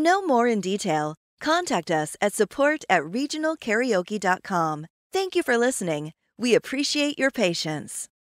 know more in detail, contact us at support@regionalkaraoke.com. Thank you for listening. We appreciate your patience.